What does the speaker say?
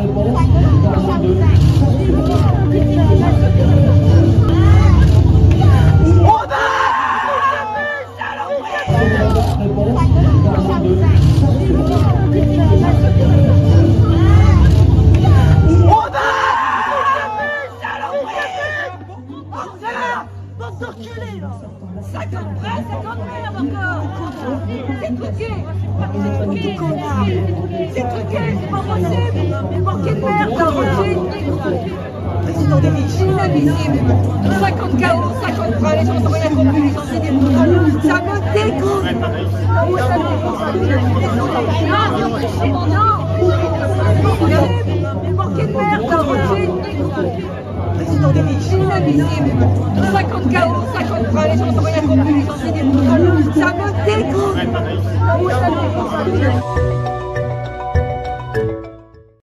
C'est truqué, c'est pas possible. Manquer de merde, la routine. Président des vies, inadmissible. 50 KO, 50 bras, les gens n'ont rien compris, les gens s'est dit, ça me dégoûte. Manquer de merde, la routine. Président des vies, inadmissible. 50 KO, 50 bras, les gens n'ont rien compris, les gens s'est dit, ça me dégoûte.